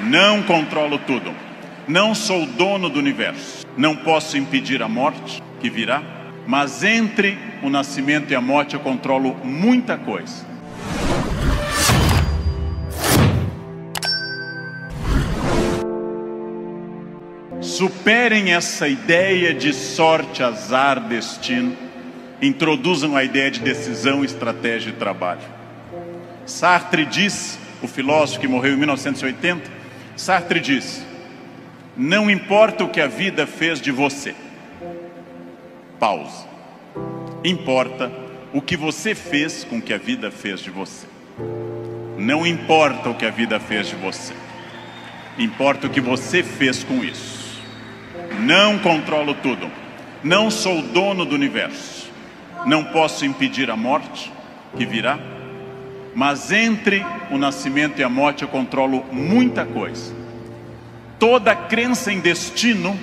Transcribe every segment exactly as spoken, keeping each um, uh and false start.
Não controlo tudo. Não sou dono do universo. Não posso impedir a morte que virá. Mas entre o nascimento e a morte eu controlo muita coisa. Superem essa ideia de sorte, azar, destino. Introduzam a ideia de decisão, estratégia e trabalho. Sartre diz, o filósofo que morreu em mil novecentos e oitenta, Sartre diz: não importa o que a vida fez de você. Pausa. Importa o que você fez com que a vida fez de você. Não importa o que a vida fez de você. Importa o que você fez com isso. Não controlo tudo. Não sou dono do universo. Não posso impedir a morte que virá. Mas entre o nascimento e a morte eu controlo muita coisa. Toda crença em destino,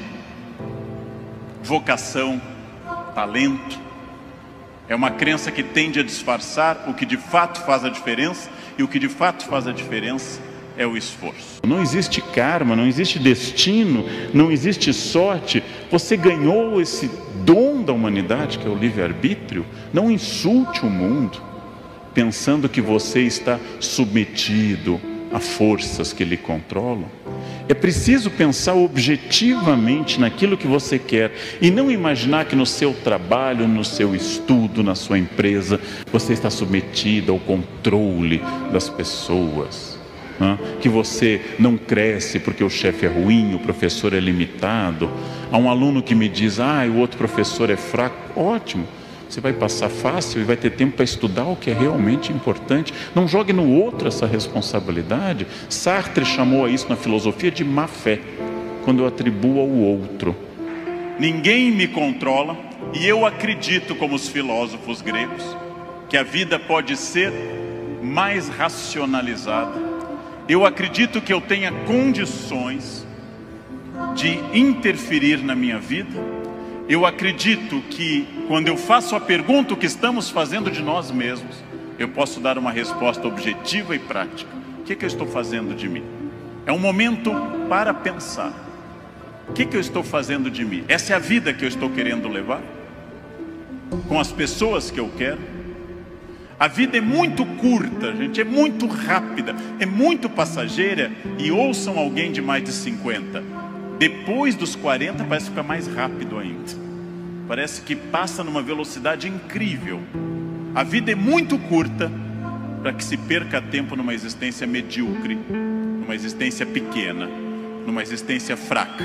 vocação, talento, é uma crença que tende a disfarçar o que de fato faz a diferença. E o que de fato faz a diferença é o esforço. Não existe karma, não existe destino, não existe sorte. Você ganhou esse dom da humanidade, que é o livre-arbítrio. Não insulte o mundo pensando que você está submetido a forças que lhe controlam. É preciso pensar objetivamente naquilo que você quer e não imaginar que no seu trabalho, no seu estudo, na sua empresa, você está submetido ao controle das pessoas. Que você não cresce porque o chefe é ruim, o professor é limitado. Há um aluno que me diz: ah, o outro professor é fraco. Ótimo, você vai passar fácil e vai ter tempo para estudar o que é realmente importante. Não jogue no outro essa responsabilidade. Sartre chamou a isso na filosofia de má fé, quando eu atribuo ao outro. Ninguém me controla e eu acredito, como os filósofos gregos, que a vida pode ser mais racionalizada. Eu acredito que eu tenha condições de interferir na minha vida. Eu acredito que quando eu faço a pergunta o que estamos fazendo de nós mesmos, eu posso dar uma resposta objetiva e prática. O que é que eu estou fazendo de mim? É um momento para pensar. O que é que eu estou fazendo de mim? Essa é a vida que eu estou querendo levar? Com as pessoas que eu quero? A vida é muito curta, gente, é muito rápida, é muito passageira. E ouçam alguém de mais de cinquenta. Depois dos quarenta parece ficar mais rápido ainda. Parece que passa numa velocidade incrível. A vida é muito curta para que se perca tempo numa existência medíocre, numa existência pequena, numa existência fraca.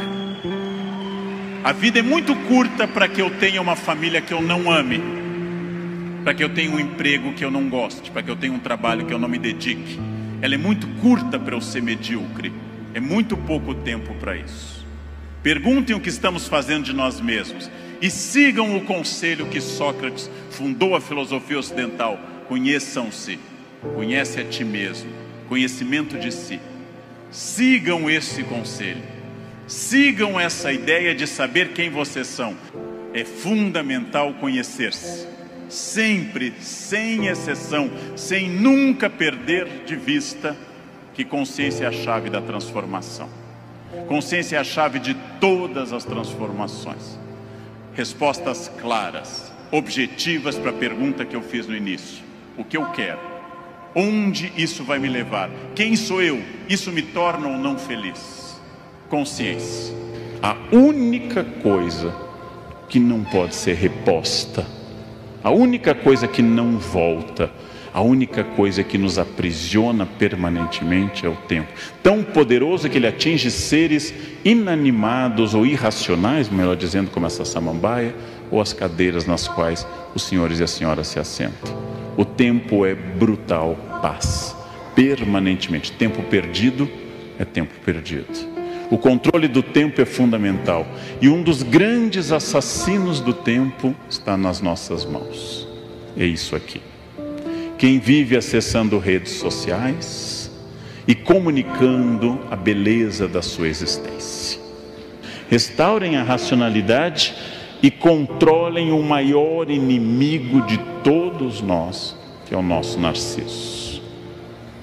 A vida é muito curta para que eu tenha uma família que eu não ame, para que eu tenha um emprego que eu não goste, para que eu tenha um trabalho que eu não me dedique. Ela é muito curta para eu ser medíocre. É muito pouco tempo para isso. Perguntem o que estamos fazendo de nós mesmos e sigam o conselho que Sócrates fundou a filosofia ocidental: conheçam-se, conhece a ti mesmo, conhecimento de si. Sigam esse conselho, sigam essa ideia de saber quem vocês são. É fundamental conhecer-se, sempre, sem exceção, sem nunca perder de vista que consciência é a chave da transformação. Consciência é a chave de todas as transformações. Respostas claras, objetivas para a pergunta que eu fiz no início: o que eu quero? Onde isso vai me levar? Quem sou eu? Isso me torna ou não feliz? Consciência. A única coisa que não pode ser reposta, a única coisa que não volta, a única coisa que nos aprisiona permanentemente é o tempo. Tão poderoso que ele atinge seres inanimados ou irracionais, melhor dizendo, como essa samambaia, ou as cadeiras nas quais os senhores e as senhoras se assentam. O tempo é brutal, paz, permanentemente. Tempo perdido é tempo perdido. O controle do tempo é fundamental. E um dos grandes assassinos do tempo está nas nossas mãos. É isso aqui. Quem vive acessando redes sociais e comunicando a beleza da sua existência. Restaurem a racionalidade e controlem o maior inimigo de todos nós, que é o nosso narciso.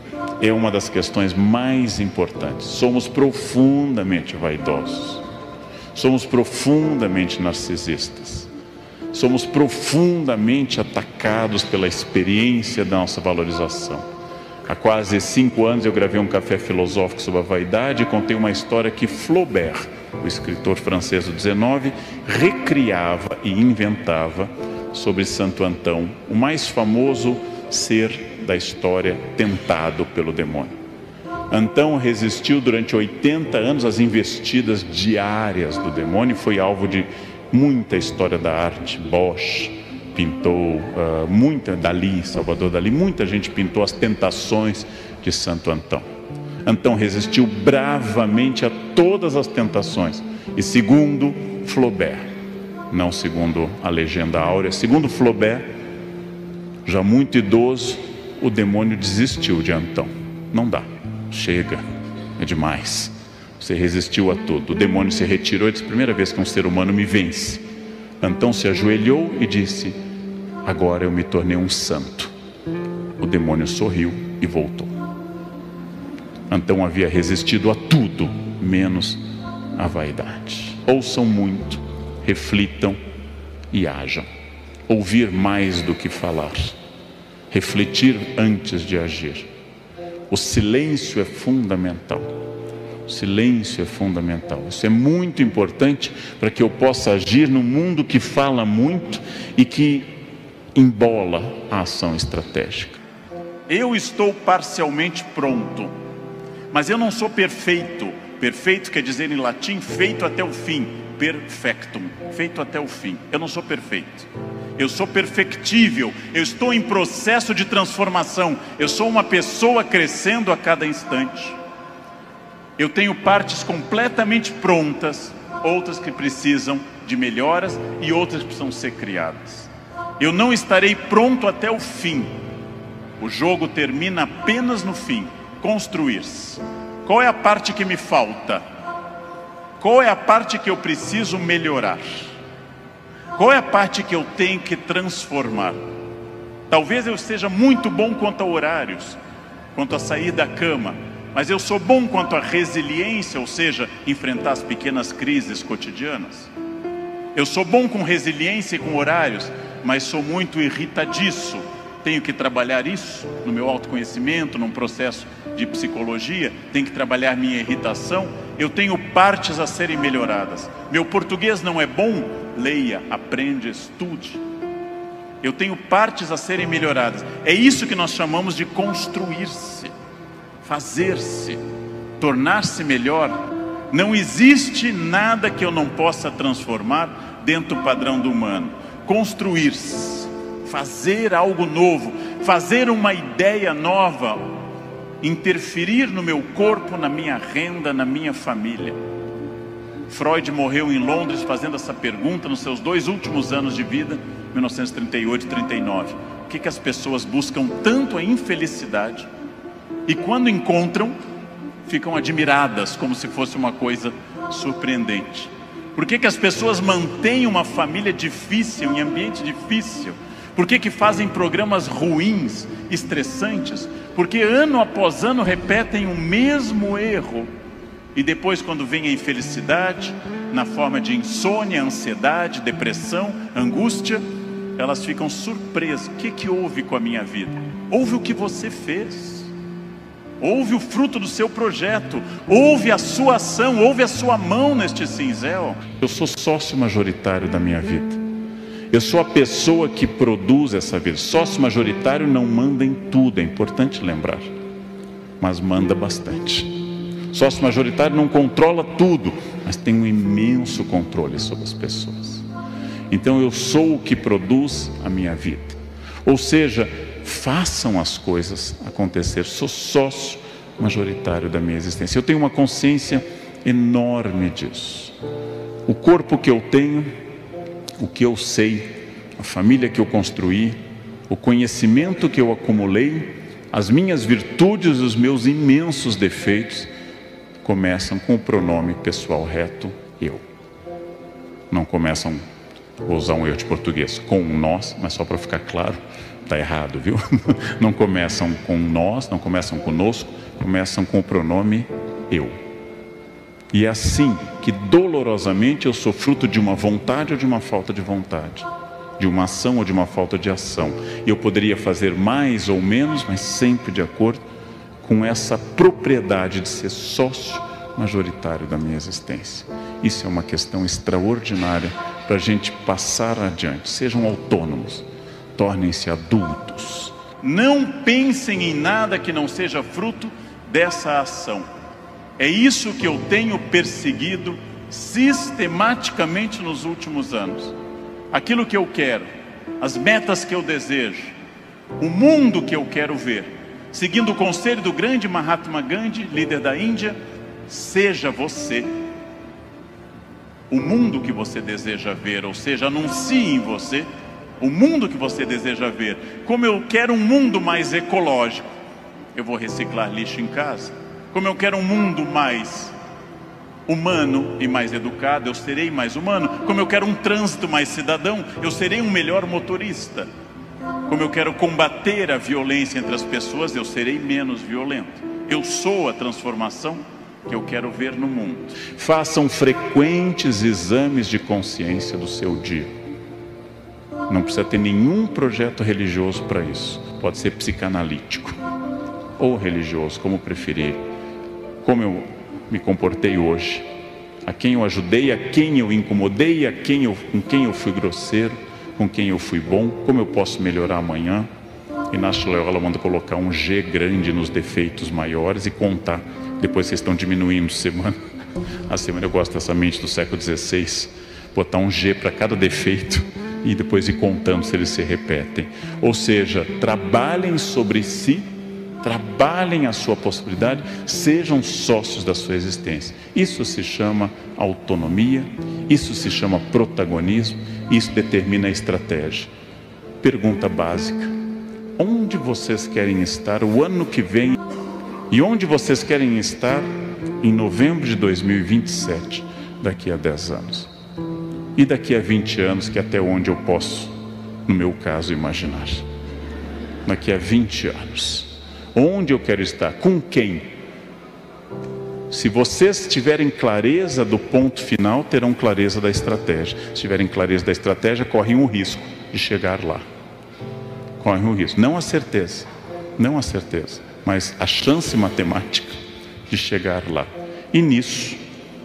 é uma das questões mais importantes. Somos profundamente vaidosos, somos profundamente narcisistas, somos profundamente atacados pela experiência da nossa valorização. Há quase cinco anos eu gravei um café filosófico sobre a vaidade e contei uma história que Flaubert, o escritor francês do dezenove, recriava e inventava sobre Santo Antão, o mais famoso ser da história tentado pelo demônio. Antão resistiu durante oitenta anos às investidas diárias do demônio e foi alvo de muita história da arte. Bosch pintou, uh, muita, Dalí, Salvador Dalí, muita gente pintou as tentações de Santo Antão. Antão resistiu bravamente a todas as tentações. E segundo Flaubert, não segundo a legenda áurea, segundo Flaubert, já muito idoso, o demônio desistiu de Antão. Não dá, chega, é demais. Você resistiu a tudo. O demônio se retirou e disse: primeira vez que um ser humano me vence. Antão se ajoelhou e disse: agora eu me tornei um santo. O demônio sorriu e voltou. Antão havia resistido a tudo, menos a vaidade. Ouçam muito, reflitam e hajam. Ouvir mais do que falar. Refletir antes de agir. O silêncio é fundamental. O silêncio é fundamental. Isso é muito importante para que eu possa agir num mundo que fala muito e que embola a ação estratégica. Eu estou parcialmente pronto, mas eu não sou perfeito. Perfeito quer dizer em latim feito até o fim. Perfectum, feito até o fim. Eu não sou perfeito. Eu sou perfectível. Eu estou em processo de transformação. Eu sou uma pessoa crescendo a cada instante. Eu tenho partes completamente prontas, outras que precisam de melhoras e outras que precisam ser criadas. Eu não estarei pronto até o fim. O jogo termina apenas no fim. Construir-se. Qual é a parte que me falta? Qual é a parte que eu preciso melhorar? Qual é a parte que eu tenho que transformar? Talvez eu seja muito bom quanto a horários, quanto a sair da cama, mas eu sou bom quanto a resiliência, ou seja, enfrentar as pequenas crises cotidianas. Eu sou bom com resiliência e com horários, mas sou muito irritadiço. Tenho que trabalhar isso no meu autoconhecimento, num processo de psicologia. Tenho que trabalhar minha irritação. Eu tenho partes a serem melhoradas. Meu português não é bom? Leia, aprende, estude. Eu tenho partes a serem melhoradas. É isso que nós chamamos de construir-se, fazer-se, tornar-se melhor. Não existe nada que eu não possa transformar dentro do padrão do humano. Construir-se, fazer algo novo, fazer uma ideia nova, interferir no meu corpo, na minha renda, na minha família. Freud morreu em Londres fazendo essa pergunta nos seus dois últimos anos de vida, mil novecentos e trinta e oito e trinta e nove. Por que que as pessoas buscam tanto a infelicidade e quando encontram, ficam admiradas como se fosse uma coisa surpreendente? Por que que as pessoas mantêm uma família difícil, em ambiente difícil? Por que que fazem programas ruins, estressantes? Porque ano após ano repetem o mesmo erro. E depois, quando vem a infelicidade, na forma de insônia, ansiedade, depressão, angústia, elas ficam surpresas. O que que houve com a minha vida? Houve o que você fez. Houve o fruto do seu projeto. Houve a sua ação, houve a sua mão neste cinzel. Eu sou sócio majoritário da minha vida. Eu sou a pessoa que produz essa vida. Sócio majoritário não manda em tudo, é importante lembrar, mas manda bastante. Sócio majoritário não controla tudo, mas tem um imenso controle sobre as pessoas. Então eu sou o que produz a minha vida. Ou seja, façam as coisas acontecer. Sou sócio majoritário da minha existência. Eu tenho uma consciência enorme disso. O corpo que eu tenho, o que eu sei, a família que eu construí, o conhecimento que eu acumulei, as minhas virtudes e os meus imensos defeitos começam com o pronome pessoal reto, eu. Não começam Vou usar um erro de português, com nós, mas só para ficar claro, está errado, viu? Não começam com nós, não começam conosco, começam com o pronome eu. E é assim que dolorosamente eu sou fruto de uma vontade ou de uma falta de vontade, de uma ação ou de uma falta de ação. E eu poderia fazer mais ou menos, mas sempre de acordo com essa propriedade de ser sócio majoritário da minha existência. Isso é uma questão extraordinária para a gente passar adiante. Sejam autônomos, tornem-se adultos. Não pensem em nada que não seja fruto dessa ação. É isso que eu tenho perseguido sistematicamente nos últimos anos. Aquilo que eu quero, as metas que eu desejo, o mundo que eu quero ver. Seguindo o conselho do grande Mahatma Gandhi, líder da Índia, seja você o mundo que você deseja ver, ou seja, anuncie em você o mundo que você deseja ver. Como eu quero um mundo mais ecológico, eu vou reciclar lixo em casa. Como eu quero um mundo mais humano e mais educado, eu serei mais humano. Como eu quero um trânsito mais cidadão, eu serei um melhor motorista. Como eu quero combater a violência entre as pessoas, eu serei menos violento. Eu sou a transformação que eu quero ver no mundo. Façam frequentes exames de consciência do seu dia. Não precisa ter nenhum projeto religioso para isso. Pode ser psicanalítico ou religioso, como preferir. Como eu me comportei hoje, a quem eu ajudei, a quem eu incomodei, a quem eu, com quem eu fui grosseiro, com quem eu fui bom, como eu posso melhorar amanhã. Inácio Loyola manda colocar um G grande nos defeitos maiores e contar. Depois vocês estão diminuindo semana a semana. Eu gosto dessa mente do século dezesseis, botar um G para cada defeito e depois ir contando se eles se repetem. Ou seja, trabalhem sobre si, trabalhem a sua possibilidade, sejam sócios da sua existência. Isso se chama autonomia, isso se chama protagonismo, isso determina a estratégia. Pergunta básica: onde vocês querem estar o ano que vem? E onde vocês querem estar em novembro de dois mil e vinte e sete, daqui a dez anos? E daqui a vinte anos, que é até onde eu posso, no meu caso, imaginar. Daqui a vinte anos. Onde eu quero estar? Com quem? Se vocês tiverem clareza do ponto final, terão clareza da estratégia. Se tiverem clareza da estratégia, correm o risco de chegar lá. Correm o risco. Não a certeza. Não a certeza. Mas a chance matemática de chegar lá. E nisso,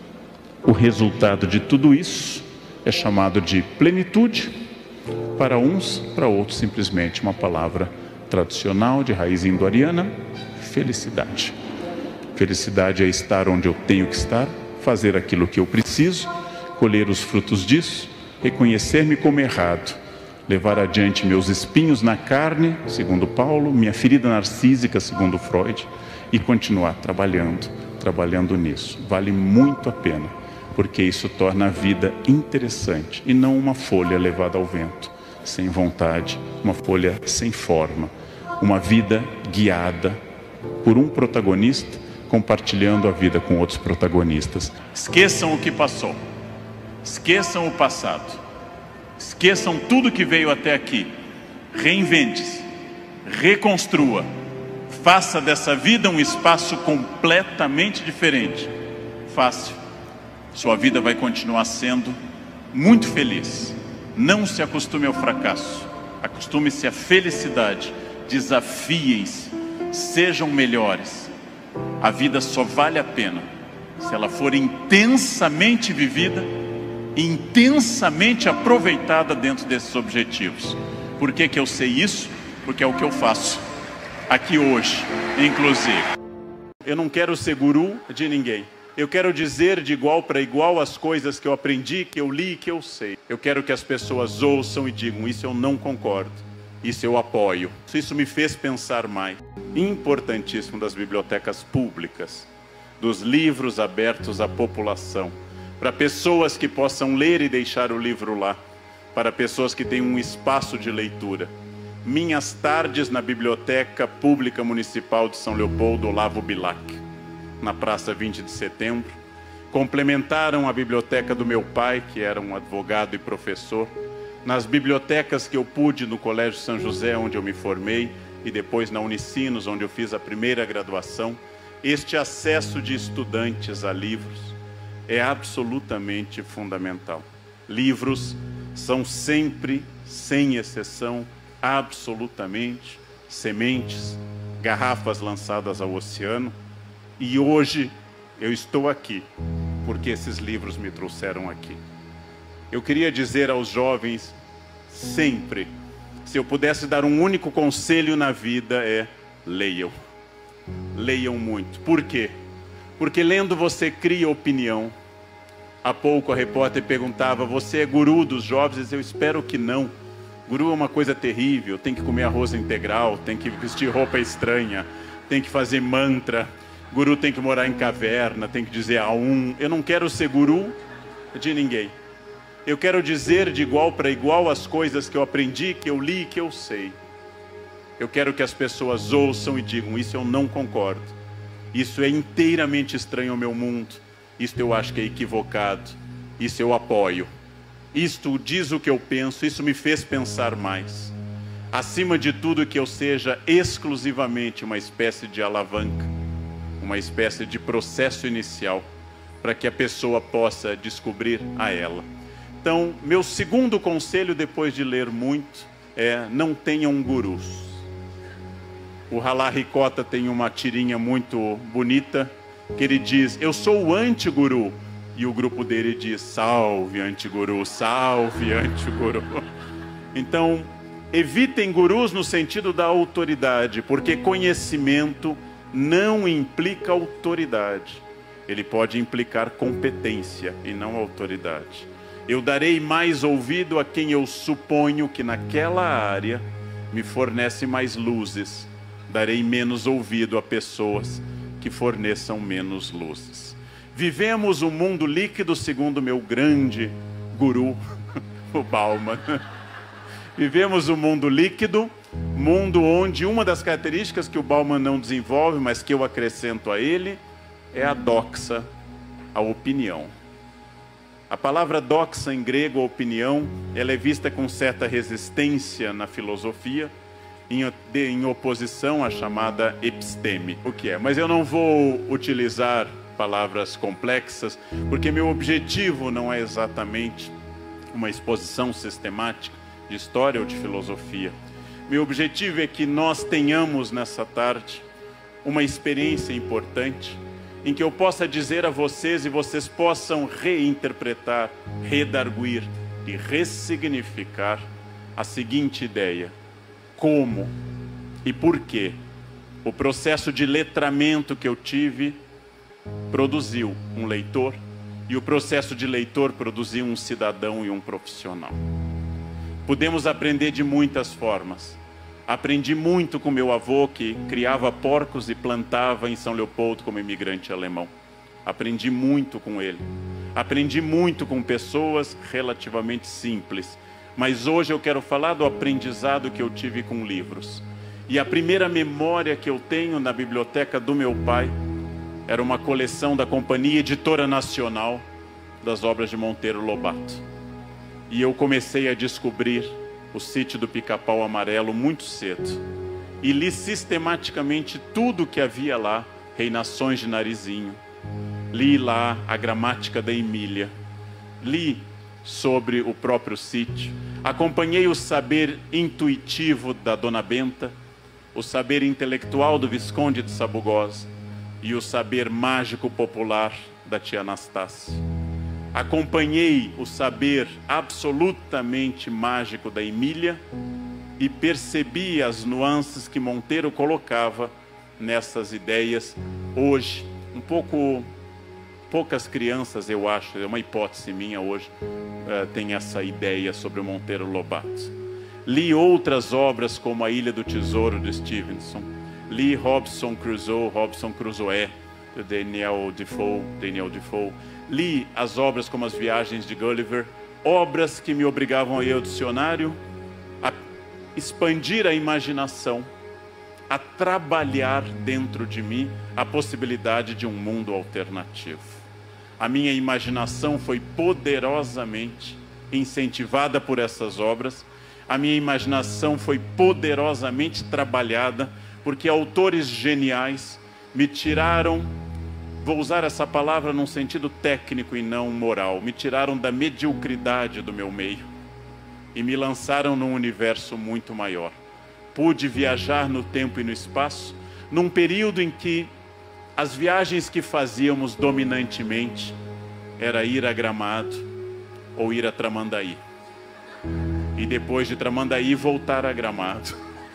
o resultado de tudo isso é chamado de plenitude. Para uns, para outros, simplesmente uma palavra tradicional de raiz indo-ariana: felicidade. Felicidade é estar onde eu tenho que estar, fazer aquilo que eu preciso, colher os frutos disso, reconhecer-me como errado, levar adiante meus espinhos na carne, segundo Paulo, minha ferida narcísica, segundo Freud, e continuar trabalhando, trabalhando nisso. Vale muito a pena, porque isso torna a vida interessante e não uma folha levada ao vento, sem vontade, uma folha sem forma, uma vida guiada por um protagonista, compartilhando a vida com outros protagonistas. Esqueçam o que passou, esqueçam o passado, esqueçam tudo que veio até aqui. Reinvente-se, reconstrua, faça dessa vida um espaço completamente diferente. Fácil, sua vida vai continuar sendo muito feliz. Não se acostume ao fracasso, acostume-se à felicidade, desafiem-se, sejam melhores. A vida só vale a pena se ela for intensamente vivida, intensamente aproveitada dentro desses objetivos. Por que que eu sei isso? Porque é o que eu faço aqui hoje, inclusive. Eu não quero ser guru de ninguém. Eu quero dizer de igual para igual as coisas que eu aprendi, que eu li e que eu sei. Eu quero que as pessoas ouçam e digam: isso eu não concordo, isso eu apoio. Isso me fez pensar mais. Importantíssimo das bibliotecas públicas, dos livros abertos à população, para pessoas que possam ler e deixar o livro lá, para pessoas que têm um espaço de leitura. Minhas tardes na Biblioteca Pública Municipal de São Leopoldo, Olavo Bilac, na Praça vinte de Setembro, complementaram a biblioteca do meu pai, que era um advogado e professor, nas bibliotecas que eu pude no Colégio São José, onde eu me formei, e depois na Unicinos, onde eu fiz a primeira graduação. Este acesso de estudantes a livros é absolutamente fundamental. Livros são sempre, sem exceção, absolutamente sementes, garrafas lançadas ao oceano. E hoje eu estou aqui porque esses livros me trouxeram aqui. Eu queria dizer aos jovens sempre, se eu pudesse dar um único conselho na vida, é: leiam. Leiam muito. Por quê? Porque lendo você cria opinião. Há pouco a repórter perguntava: você é guru dos jovens? Eu espero que não. Guru é uma coisa terrível, tem que comer arroz integral, tem que vestir roupa estranha, tem que fazer mantra. Guru tem que morar em caverna, tem que dizer a um. Eu não quero ser guru de ninguém. Eu quero dizer de igual para igual as coisas que eu aprendi, que eu li, que eu sei. Eu quero que as pessoas ouçam e digam: isso eu não concordo. Isso é inteiramente estranho ao meu mundo. Isto eu acho que é equivocado. Isso eu apoio. Isto diz o que eu penso, isso me fez pensar mais. Acima de tudo, que eu seja exclusivamente uma espécie de alavanca, uma espécie de processo inicial, para que a pessoa possa descobrir a ela. Então, meu segundo conselho, depois de ler muito, é: não tenham gurus. O Halá Ricota tem uma tirinha muito bonita, que ele diz: eu sou o anti-guru. E o grupo dele diz: salve anti-guru, salve anti-guru. Então, evitem gurus no sentido da autoridade, porque conhecimento não implica autoridade. Ele pode implicar competência e não autoridade. Eu darei mais ouvido a quem eu suponho que naquela área me fornece mais luzes. Darei menos ouvido a pessoas que forneçam menos luzes. Vivemos um mundo líquido, segundo meu grande guru, o Bauman. Vivemos um mundo líquido, mundo onde uma das características que o Bauman não desenvolve, mas que eu acrescento a ele, é a doxa, a opinião. A palavra doxa em grego, opinião, ela é vista com certa resistência na filosofia, em, de, em oposição à chamada episteme, o que é. Mas eu não vou utilizar palavras complexas, porque meu objetivo não é exatamente uma exposição sistemática de história ou de filosofia. Meu objetivo é que nós tenhamos nessa tarde uma experiência importante, em que eu possa dizer a vocês e vocês possam reinterpretar, redarguir e ressignificar a seguinte ideia: como e por que o processo de letramento que eu tive produziu um leitor, e o processo de leitor produziu um cidadão e um profissional. Podemos aprender de muitas formas. Aprendi muito com meu avô, que criava porcos e plantava em São Leopoldo como imigrante alemão. Aprendi muito com ele. Aprendi muito com pessoas relativamente simples. Mas hoje eu quero falar do aprendizado que eu tive com livros. E a primeira memória que eu tenho na biblioteca do meu pai era uma coleção da Companhia Editora Nacional das obras de Monteiro Lobato. E eu comecei a descobrir o Sítio do Pica-Pau Amarelo muito cedo. E li sistematicamente tudo que havia lá, Reinações de Narizinho. Li lá a gramática da Emília. Li sobre o próprio sítio. Acompanhei o saber intuitivo da Dona Benta, o saber intelectual do Visconde de Sabugosa e o saber mágico popular da tia Anastácia. Acompanhei o saber absolutamente mágico da Emília e percebi as nuances que Monteiro colocava nessas ideias. Hoje, um pouco, poucas crianças, eu acho, é uma hipótese minha hoje, uh, tem essa ideia sobre o Monteiro Lobato. Li outras obras como A Ilha do Tesouro, de Stevenson. Li Robinson Crusoe, Robinson Crusoe, de Daniel Defoe, Daniel Defoe. Li as obras como As Viagens de Gulliver, obras que me obrigavam a ir ao dicionário, a expandir a imaginação, a trabalhar dentro de mim a possibilidade de um mundo alternativo. A minha imaginação foi poderosamente incentivada por essas obras. A minha imaginação foi poderosamente trabalhada, porque autores geniais me tiraram, vou usar essa palavra num sentido técnico e não moral, me tiraram da mediocridade do meu meio e me lançaram num universo muito maior. Pude viajar no tempo e no espaço, num período em que as viagens que fazíamos dominantemente era ir a Gramado ou ir a Tramandaí. E depois de Tramandaí voltar a Gramado.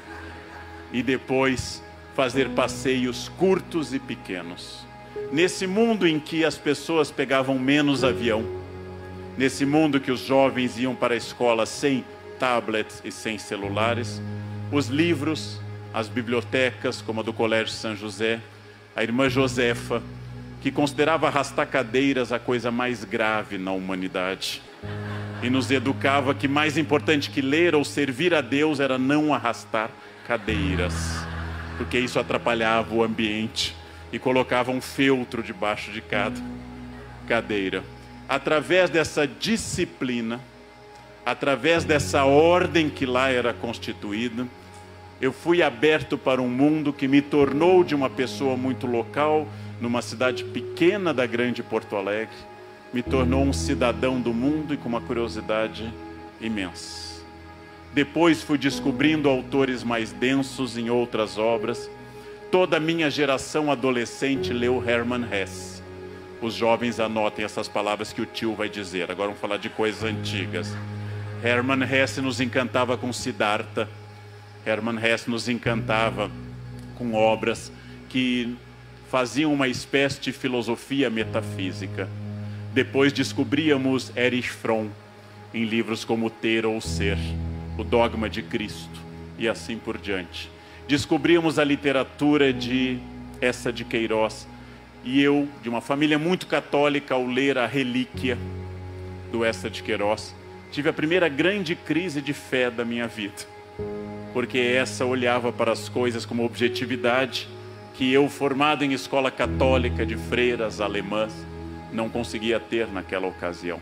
E depois fazer passeios curtos e pequenos. Nesse mundo em que as pessoas pegavam menos avião, nesse mundo que os jovens iam para a escola sem tablets e sem celulares, os livros, as bibliotecas, como a do Colégio São José, a irmã Josefa, que considerava arrastar cadeiras a coisa mais grave na humanidade, e nos educava que mais importante que ler ou servir a Deus era não arrastar cadeiras, porque isso atrapalhava o ambiente e colocava um feltro debaixo de cada cadeira. Através dessa disciplina, através dessa ordem que lá era constituída, eu fui aberto para um mundo que me tornou de uma pessoa muito local, numa cidade pequena da grande Porto Alegre, me tornou um cidadão do mundo e com uma curiosidade imensa. Depois fui descobrindo autores mais densos em outras obras. Toda a minha geração adolescente leu Hermann Hesse. Os jovens anotem essas palavras que o tio vai dizer. Agora vamos falar de coisas antigas. Hermann Hesse nos encantava com Siddhartha. Hermann Hesse nos encantava com obras que faziam uma espécie de filosofia metafísica. Depois descobríamos Erich Fromm em livros como Ter ou Ser, O Dogma de Cristo e assim por diante. Descobrimos a literatura de Eça de Queiroz, e eu, de uma família muito católica, ao ler A Relíquia do Eça de Queiroz, tive a primeira grande crise de fé da minha vida, porque essa olhava para as coisas como objetividade que eu, formado em escola católica de freiras alemãs, não conseguia ter naquela ocasião.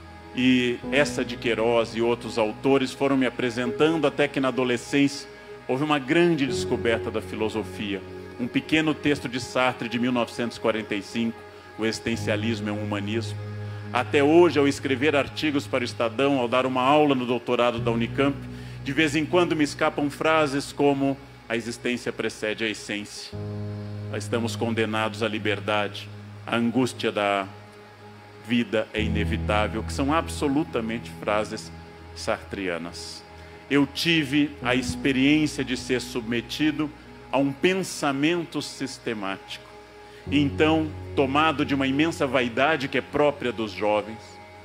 E Eça de Queiroz e outros autores foram me apresentando até que na adolescência houve uma grande descoberta da filosofia. Um pequeno texto de Sartre de mil novecentos e quarenta e cinco, O Existencialismo é um Humanismo. Até hoje, ao escrever artigos para o Estadão, ao dar uma aula no doutorado da Unicamp, de vez em quando me escapam frases como: a existência precede a essência, estamos condenados à liberdade, a angústia da vida é inevitável, que são absolutamente frases sartrianas. Eu tive a experiência de ser submetido a um pensamento sistemático. E então, tomado de uma imensa vaidade que é própria dos jovens,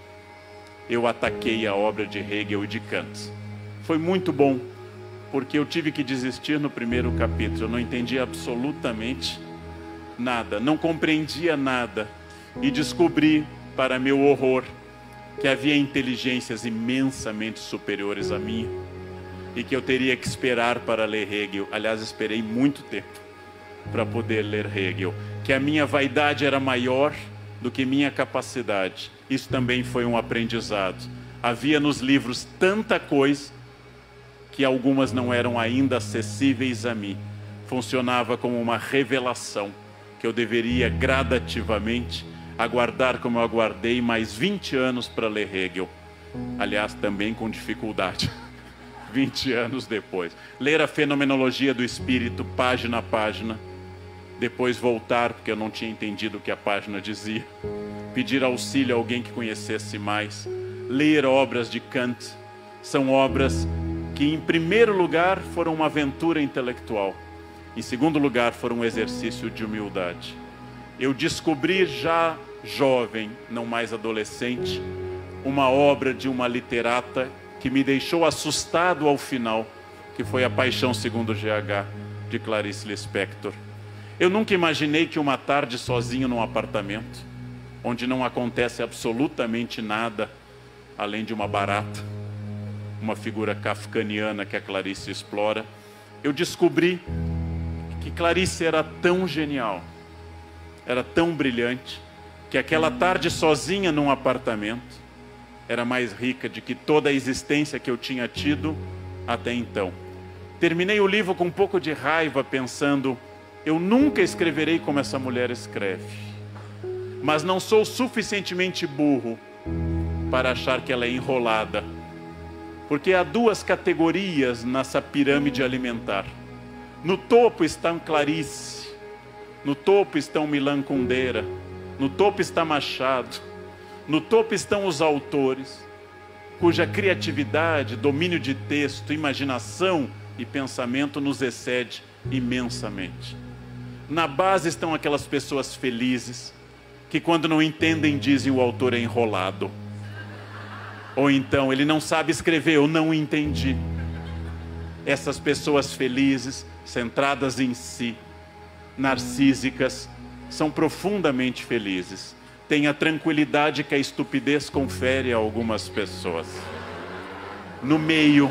eu ataquei a obra de Hegel e de Kant. Foi muito bom, porque eu tive que desistir no primeiro capítulo. Eu não entendia absolutamente nada, não compreendia nada. E descobri, para meu horror, que havia inteligências imensamente superiores à minha e que eu teria que esperar para ler Hegel. Aliás, esperei muito tempo para poder ler Hegel. Que a minha vaidade era maior do que minha capacidade. Isso também foi um aprendizado. Havia nos livros tanta coisa que algumas não eram ainda acessíveis a mim. Funcionava como uma revelação que eu deveria gradativamente aguardar, como eu aguardei mais vinte anos para ler Hegel. Aliás, também com dificuldade. vinte anos depois. Ler a Fenomenologia do Espírito, página a página. Depois voltar, porque eu não tinha entendido o que a página dizia. Pedir auxílio a alguém que conhecesse mais. Ler obras de Kant. São obras que, em primeiro lugar, foram uma aventura intelectual. Em segundo lugar, foram um exercício de humildade. Eu descobri já jovem, não mais adolescente, uma obra de uma literata que me deixou assustado ao final, que foi A Paixão Segundo G H, de Clarice Lispector. Eu nunca imaginei que uma tarde sozinho num apartamento, onde não acontece absolutamente nada, além de uma barata, uma figura kafkaniana que a Clarice explora, eu descobri que Clarice era tão genial, era tão brilhante, que aquela tarde sozinha num apartamento era mais rica do que toda a existência que eu tinha tido até então. Terminei o livro com um pouco de raiva, pensando: eu nunca escreverei como essa mulher escreve. Mas não sou suficientemente burro para achar que ela é enrolada. Porque há duas categorias nessa pirâmide alimentar. No topo estão Clarice, no topo estão Milan Kundera, no topo está Machado, no topo estão os autores, cuja criatividade, domínio de texto, imaginação e pensamento nos excede imensamente. Na base estão aquelas pessoas felizes, que quando não entendem dizem o autor é enrolado. Ou então, ele não sabe escrever, eu não entendi. Essas pessoas felizes, centradas em si, narcísicas, são profundamente felizes. Têm a tranquilidade que a estupidez confere a algumas pessoas. No meio,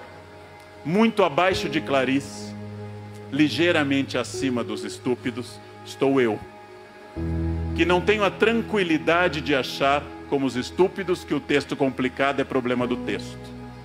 muito abaixo de Clarice, ligeiramente acima dos estúpidos, estou eu, que não tenho a tranquilidade de achar, como os estúpidos, que o texto complicado é problema do texto.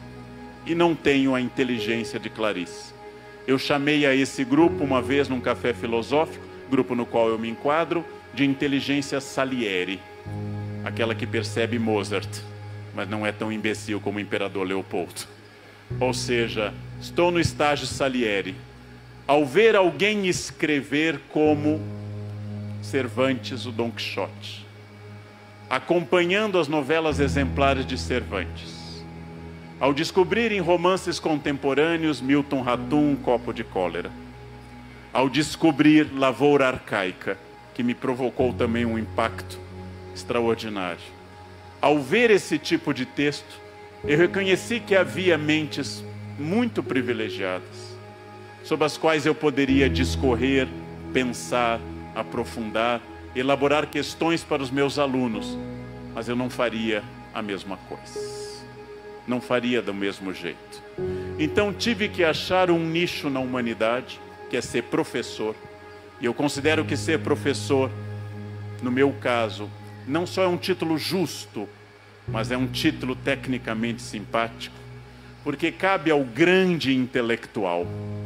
E não tenho a inteligência de Clarice. Eu chamei a esse grupo uma vez num café filosófico, grupo no qual eu me enquadro, de inteligência Salieri. Aquela que percebe Mozart, mas não é tão imbecil como o imperador Leopoldo. Ou seja, estou no estágio Salieri. Ao ver alguém escrever como Cervantes, o Dom Quixote, acompanhando as novelas exemplares de Cervantes, ao descobrir em romances contemporâneos Milton Ratum, Copo de Cólera, ao descobrir Lavoura Arcaica, que me provocou também um impacto extraordinário, ao ver esse tipo de texto, eu reconheci que havia mentes muito privilegiadas, sobre as quais eu poderia discorrer, pensar, aprofundar, elaborar questões para os meus alunos, mas eu não faria a mesma coisa, não faria do mesmo jeito. Então tive que achar um nicho na humanidade, que é ser professor, e eu considero que ser professor, no meu caso, não só é um título justo, mas é um título tecnicamente simpático, porque cabe ao grande intelectual,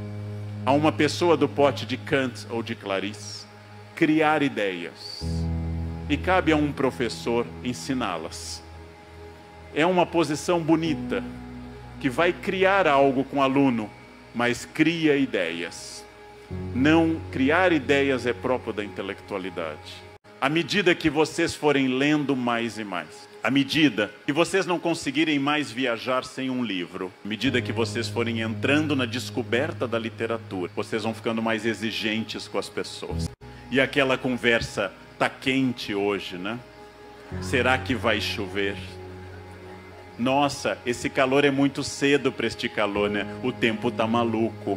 a uma pessoa do porte de Kant ou de Clarice, criar ideias, e cabe a um professor ensiná-las. É uma posição bonita, que vai criar algo com o aluno, mas cria ideias. Não criar ideias é próprio da intelectualidade. À medida que vocês forem lendo mais e mais, à medida que vocês não conseguirem mais viajar sem um livro, à medida que vocês forem entrando na descoberta da literatura, vocês vão ficando mais exigentes com as pessoas. E aquela conversa, tá quente hoje, né? Será que vai chover? Nossa, esse calor é muito cedo para este calor, né? O tempo tá maluco.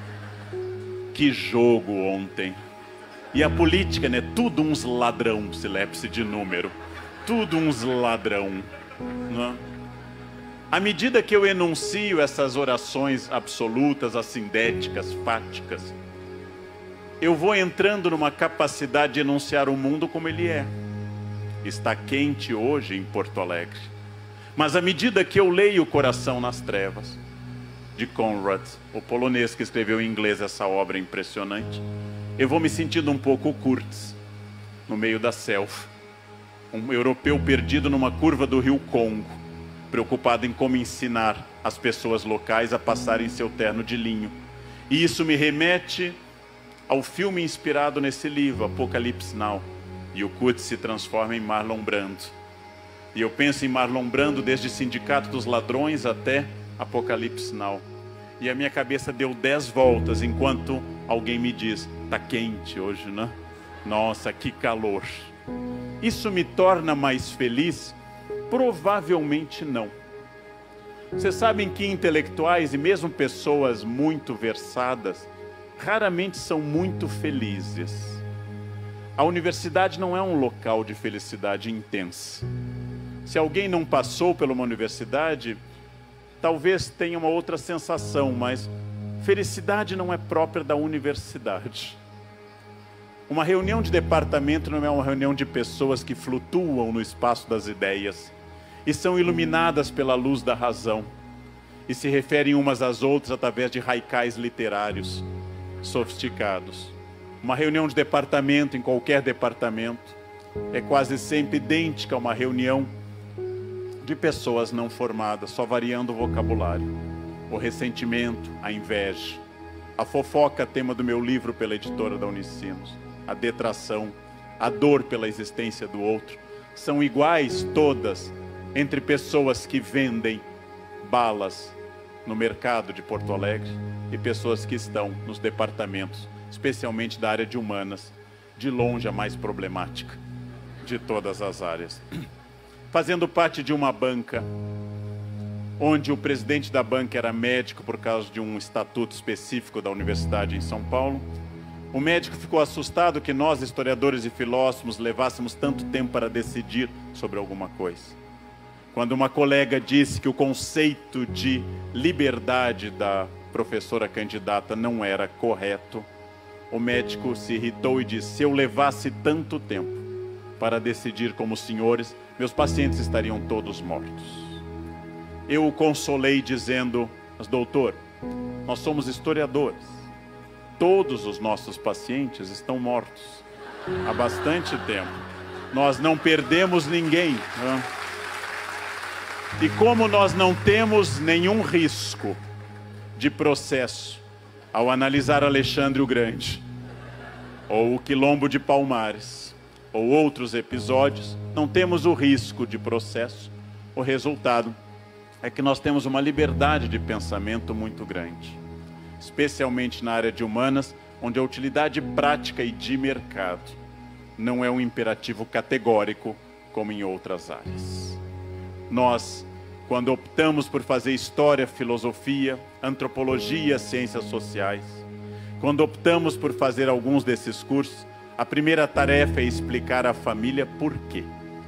Que jogo ontem. E a política, né? Tudo uns ladrão, silepse de número. Tudo uns ladrão, né? À medida que eu enuncio essas orações absolutas, assindéticas, fáticas, eu vou entrando numa capacidade de enunciar o mundo como ele é. Está quente hoje em Porto Alegre. Mas à medida que eu leio O Coração nas Trevas, de Conrad, o polonês que escreveu em inglês essa obra impressionante, eu vou me sentindo um pouco Kurtz, no meio da selva. Um europeu perdido numa curva do rio Congo, preocupado em como ensinar as pessoas locais a passarem seu terno de linho. E isso me remete ao filme inspirado nesse livro, Apocalipse Now. E o Kurtz se transforma em Marlon Brando. E eu penso em Marlon Brando desde Sindicato dos Ladrões até Apocalipse Now. E a minha cabeça deu dez voltas enquanto alguém me diz: tá quente hoje, né? Nossa, que calor. Isso me torna mais feliz? Provavelmente não. Vocês sabem que intelectuais e mesmo pessoas muito versadas raramente são muito felizes. A universidade não é um local de felicidade intensa. Se alguém não passou por uma universidade, talvez tenha uma outra sensação, mas felicidade não é própria da universidade. Uma reunião de departamento não é uma reunião de pessoas que flutuam no espaço das ideias e são iluminadas pela luz da razão e se referem umas às outras através de raicais literários sofisticados. Uma reunião de departamento, em qualquer departamento, é quase sempre idêntica a uma reunião de pessoas não formadas, só variando o vocabulário. O ressentimento, a inveja, a fofoca, tema do meu livro pela editora da Unicinos, a detração, a dor pela existência do outro, são iguais todas entre pessoas que vendem balas no mercado de Porto Alegre e pessoas que estão nos departamentos, especialmente da área de humanas, de longe a mais problemática de todas as áreas. Fazendo parte de uma banca, onde o presidente da banca era médico por causa de um estatuto específico da universidade em São Paulo, o médico ficou assustado que nós, historiadores e filósofos, levássemos tanto tempo para decidir sobre alguma coisa. Quando uma colega disse que o conceito de liberdade da professora candidata não era correto, o médico se irritou e disse: se eu levasse tanto tempo para decidir como os senhores, meus pacientes estariam todos mortos. Eu o consolei dizendo: mas doutor, nós somos historiadores, todos os nossos pacientes estão mortos há bastante tempo, nós não perdemos ninguém, né? E como nós não temos nenhum risco de processo ao analisar Alexandre o Grande, ou o Quilombo de Palmares, ou outros episódios, não temos o risco de processo. O resultado é que nós temos uma liberdade de pensamento muito grande, especialmente na área de humanas, onde a utilidade prática e de mercado não é um imperativo categórico como em outras áreas. Nós, quando optamos por fazer história, filosofia, antropologia, ciências sociais, quando optamos por fazer alguns desses cursos, a primeira tarefa é explicar à família por quê.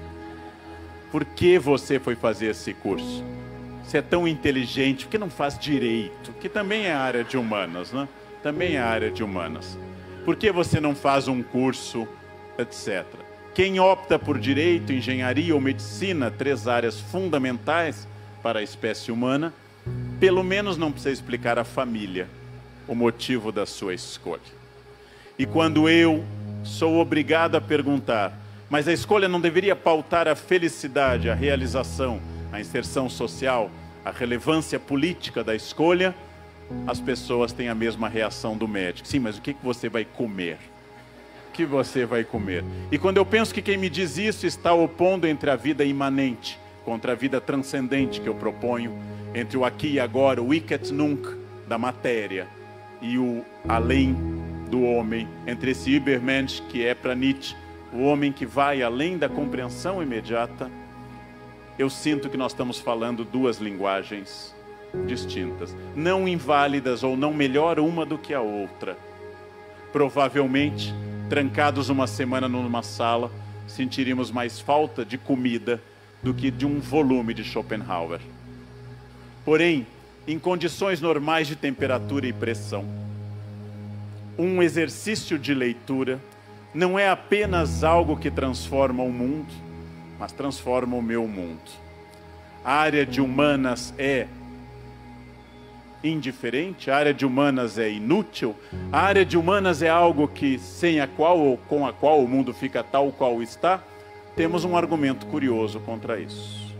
Por que você foi fazer esse curso? Você é tão inteligente, por que não faz direito? Que também é a área de humanas, né? Também é a área de humanas. Por que você não faz um curso, etcétera? Quem opta por direito, engenharia ou medicina, três áreas fundamentais para a espécie humana, pelo menos não precisa explicar à família o motivo da sua escolha. E quando eu sou obrigado a perguntar, mas a escolha não deveria pautar a felicidade, a realização, a inserção social, a relevância política da escolha, as pessoas têm a mesma reação do médico. Sim, mas o que você vai comer? O que você vai comer? E quando eu penso que quem me diz isso está opondo entre a vida imanente contra a vida transcendente que eu proponho, entre o aqui e agora, o ich et nunc da matéria e o além do homem, entre esse Übermensch que é para Nietzsche, o homem que vai além da compreensão imediata, eu sinto que nós estamos falando duas linguagens distintas, não inválidas ou não melhor uma do que a outra. Provavelmente, trancados uma semana numa sala, sentiríamos mais falta de comida do que de um volume de Schopenhauer. Porém, em condições normais de temperatura e pressão, um exercício de leitura não é apenas algo que transforma o mundo, mas transforma o meu mundo. A área de humanas é indiferente, a área de humanas é inútil, a área de humanas é algo que sem a qual ou com a qual o mundo fica tal qual está. Temos um argumento curioso contra isso.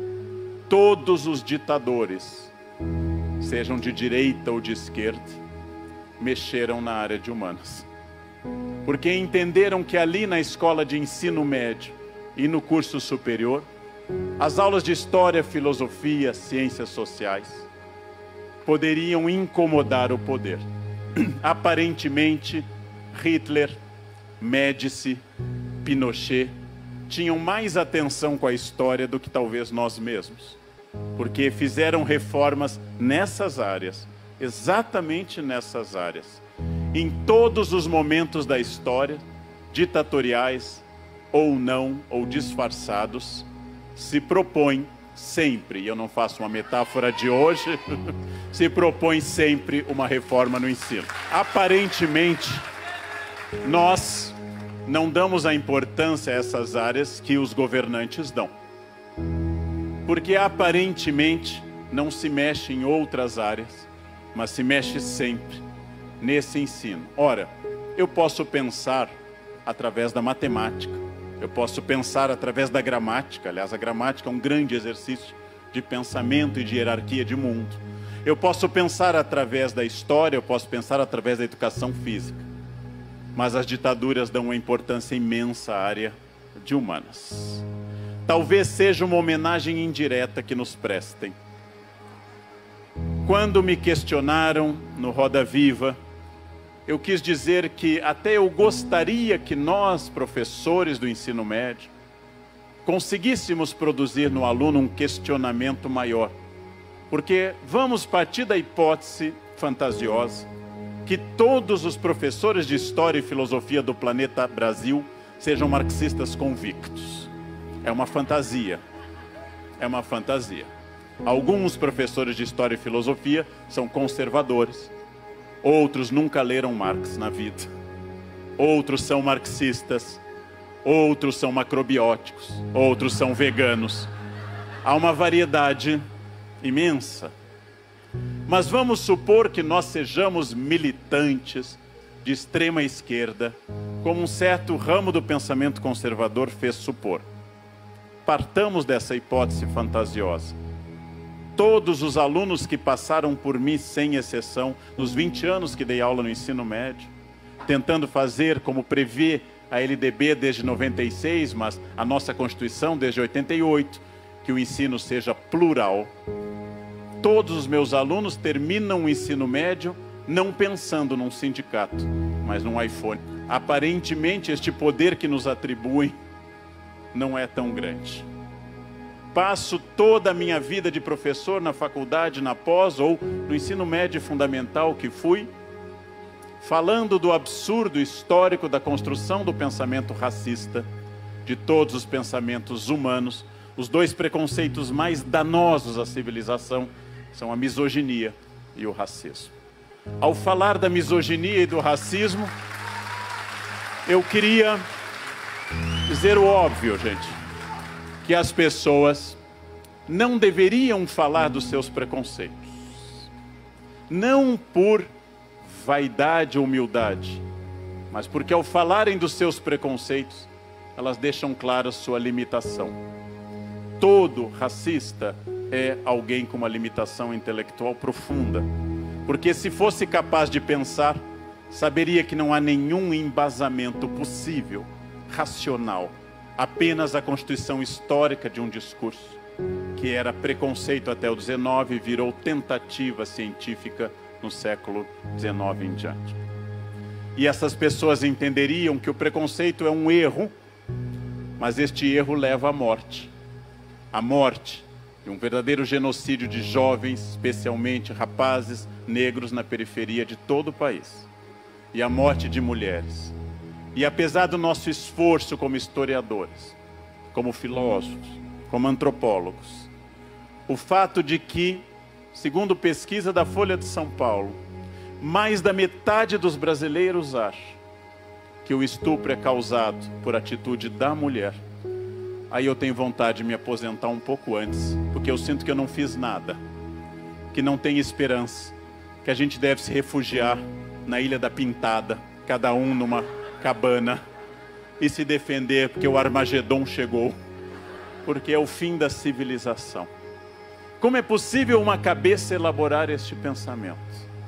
Todos os ditadores, sejam de direita ou de esquerda, mexeram na área de humanas, porque entenderam que ali na escola de ensino médio e no curso superior, as aulas de história, filosofia, ciências sociais poderiam incomodar o poder. Aparentemente, Hitler, Médici, Pinochet tinham mais atenção com a história do que talvez nós mesmos, porque fizeram reformas nessas áreas, exatamente nessas áreas, em todos os momentos da história, ditatoriais ou não, ou disfarçados, se propõem sempre, e eu não faço uma metáfora de hoje, se propõe sempre uma reforma no ensino. Aparentemente, Nós não damos a importância a essas áreas que os governantes dão, porque aparentemente não se mexe em outras áreas, mas se mexe sempre nesse ensino. Ora, eu posso pensar através da matemática, eu posso pensar através da gramática. Aliás, a gramática é um grande exercício de pensamento e de hierarquia de mundo. Eu posso pensar através da história, eu posso pensar através da educação física. Mas as ditaduras dão uma importância imensa à área de humanas. Talvez seja uma homenagem indireta que nos prestem. Quando me questionaram no Roda Viva, eu quis dizer que até eu gostaria que nós, professores do ensino médio, conseguíssemos produzir no aluno um questionamento maior. Porque vamos partir da hipótese fantasiosa que todos os professores de História e Filosofia do planeta Brasil sejam marxistas convictos. É uma fantasia. É uma fantasia. Alguns professores de História e Filosofia são conservadores. Outros nunca leram Marx na vida. Outros são marxistas. Outros são macrobióticos. Outros são veganos. Há uma variedade imensa. Mas vamos supor que nós sejamos militantes de extrema esquerda, como um certo ramo do pensamento conservador fez supor. Partamos dessa hipótese fantasiosa. Todos os alunos que passaram por mim, sem exceção, nos vinte anos que dei aula no ensino médio, tentando fazer como prevê a L D B desde noventa e seis, mas a nossa Constituição desde oitenta e oito, que o ensino seja plural. Todos os meus alunos terminam o ensino médio não pensando num sindicato, mas num iPhone. Aparentemente, este poder que nos atribuem não é tão grande. Passo toda a minha vida de professor na faculdade, na pós ou no ensino médio fundamental que fui, falando do absurdo histórico da construção do pensamento racista, de todos os pensamentos humanos. Os dois preconceitos mais danosos à civilização são a misoginia e o racismo. Ao falar da misoginia e do racismo, eu queria dizer o óbvio, gente, que as pessoas não deveriam falar dos seus preconceitos. Não por vaidade ou humildade, mas porque ao falarem dos seus preconceitos, elas deixam clara sua limitação. Todo racista é alguém com uma limitação intelectual profunda. Porque se fosse capaz de pensar, saberia que não há nenhum embasamento possível, racional, apenas a constituição histórica de um discurso, que era preconceito até o dezenove e virou tentativa científica no século dezenove em diante. E essas pessoas entenderiam que o preconceito é um erro, mas este erro leva à morte. A morte de um verdadeiro genocídio de jovens, especialmente rapazes negros na periferia de todo o país. E a morte de mulheres. E apesar do nosso esforço como historiadores, como filósofos, como antropólogos, o fato de que, segundo pesquisa da Folha de São Paulo, mais da metade dos brasileiros acha que o estupro é causado por atitude da mulher, aí eu tenho vontade de me aposentar um pouco antes, porque eu sinto que eu não fiz nada, que não tem esperança, que a gente deve se refugiar na Ilha da Pintada, cada um numa cabana, e se defender porque o Armagedon chegou, porque é o fim da civilização. Como é possível uma cabeça elaborar este pensamento?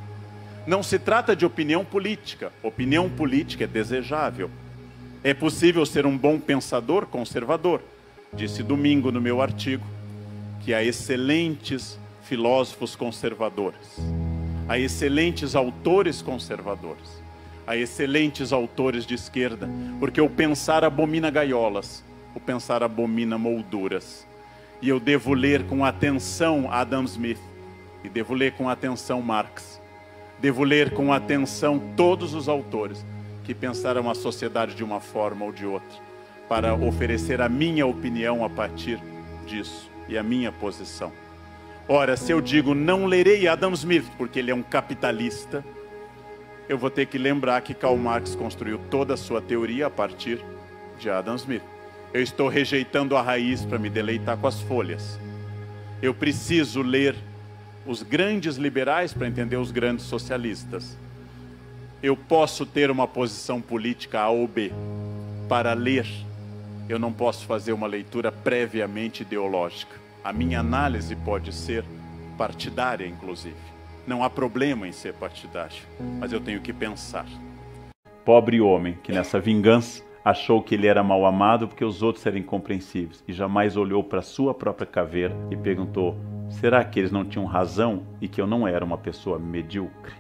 Não se trata de opinião política. Opinião política é desejável. É possível ser um bom pensador conservador. Disse domingo no meu artigo que há excelentes filósofos conservadores, há excelentes autores conservadores, há excelentes autores de esquerda, porque o pensar abomina gaiolas, o pensar abomina molduras. E eu devo ler com atenção Adam Smith, e devo ler com atenção Marx, devo ler com atenção todos os autores que pensaram a sociedade de uma forma ou de outra, para oferecer a minha opinião a partir disso, e a minha posição. Ora, se eu digo não lerei Adam Smith, porque ele é um capitalista, eu vou ter que lembrar que Karl Marx construiu toda a sua teoria a partir de Adam Smith. Eu estou rejeitando a raiz para me deleitar com as folhas. Eu preciso ler os grandes liberais para entender os grandes socialistas. Eu posso ter uma posição política A ou B. Para ler, eu não posso fazer uma leitura previamente ideológica. A minha análise pode ser partidária, inclusive. Não há problema em ser partidário, mas eu tenho que pensar. Pobre homem que nessa vingança achou que ele era mal amado porque os outros eram incompreensíveis e jamais olhou para sua própria caveira e perguntou: será que eles não tinham razão e que eu não era uma pessoa medíocre?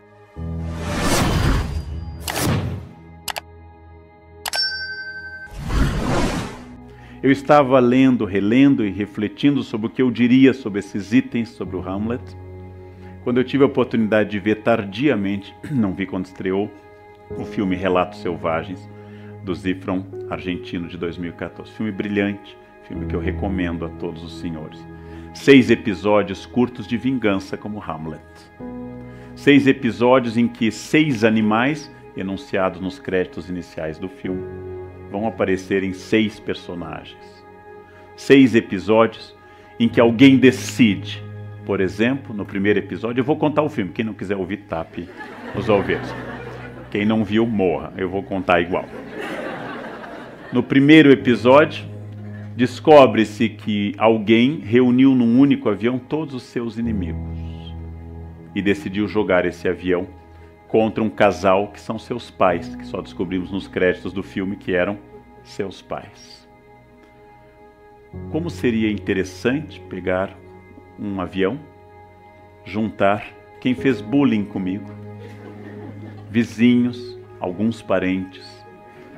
Eu estava lendo, relendo e refletindo sobre o que eu diria sobre esses itens sobre o Hamlet, quando eu tive a oportunidade de ver tardiamente, não vi quando estreou, o filme Relatos Selvagens, do Zifron, argentino, de dois mil e quatorze. Filme brilhante, filme que eu recomendo a todos os senhores. Seis episódios curtos de vingança como Hamlet. Seis episódios em que seis animais, enunciados nos créditos iniciais do filme, vão aparecer em seis personagens. Seis episódios em que alguém decide. Por exemplo, no primeiro episódio, eu vou contar o filme. Quem não quiser ouvir, tape os ouvidos. Quem não viu, morra. Eu vou contar igual. No primeiro episódio, descobre-se que alguém reuniu num único avião todos os seus inimigos e decidiu jogar esse avião contra um casal que são seus pais, que só descobrimos nos créditos do filme que eram seus pais. Como seria interessante pegar um avião, juntar quem fez bullying comigo, vizinhos, alguns parentes,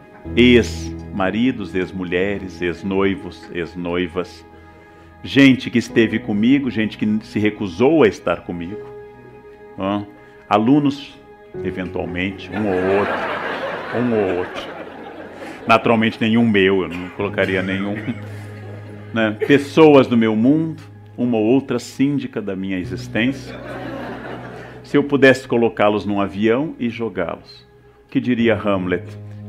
ex-maridos, ex-mulheres, ex-noivos, ex-noivas, gente que esteve comigo, gente que se recusou a estar comigo, ah, alunos, eventualmente, um ou outro, um ou outro, naturalmente nenhum meu, eu não colocaria nenhum, né? Pessoas do meu mundo, uma ou outra síndica da minha existência. Se eu pudesse colocá-los num avião e jogá-los, o que diria Hamlet,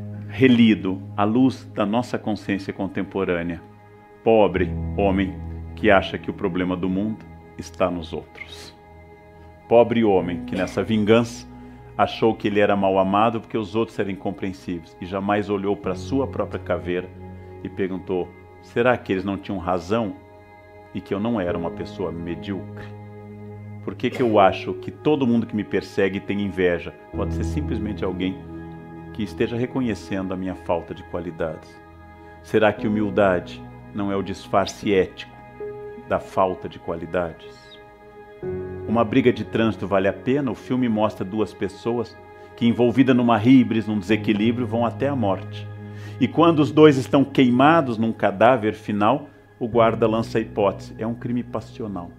relido à luz da nossa consciência contemporânea? Pobre homem que acha que o problema do mundo está nos outros. Pobre homem que nessa vingança achou que ele era mal amado porque os outros eram incompreensíveis e jamais olhou para sua própria caveira e perguntou: será que eles não tinham razão e que eu não era uma pessoa medíocre? Por que que eu acho que todo mundo que me persegue tem inveja? Pode ser simplesmente alguém que esteja reconhecendo a minha falta de qualidades. Será que humildade não é o disfarce ético da falta de qualidades? Uma briga de trânsito vale a pena? O filme mostra duas pessoas que, envolvidas numa híbris, num desequilíbrio, vão até a morte. E quando os dois estão queimados num cadáver final, o guarda lança a hipótese: é um crime passional.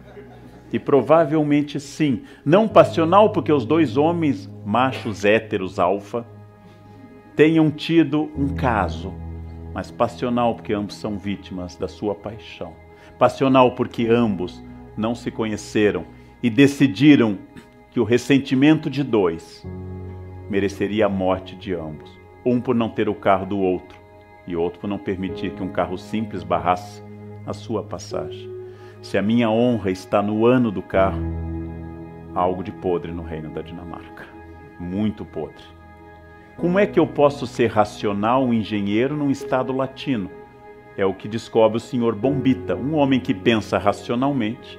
E provavelmente sim. Não passional porque os dois homens, machos, héteros, alfa, tenham tido um caso, mas passional porque ambos são vítimas da sua paixão. Passional porque ambos não se conheceram e decidiram que o ressentimento de dois mereceria a morte de ambos. Um por não ter o carro do outro e outro por não permitir que um carro simples barrasse a sua passagem. Se a minha honra está no ano do carro, há algo de podre no reino da Dinamarca. Muito podre. Como é que eu posso ser racional, um engenheiro, num estado latino? É o que descobre o senhor Bombita, um homem que pensa racionalmente,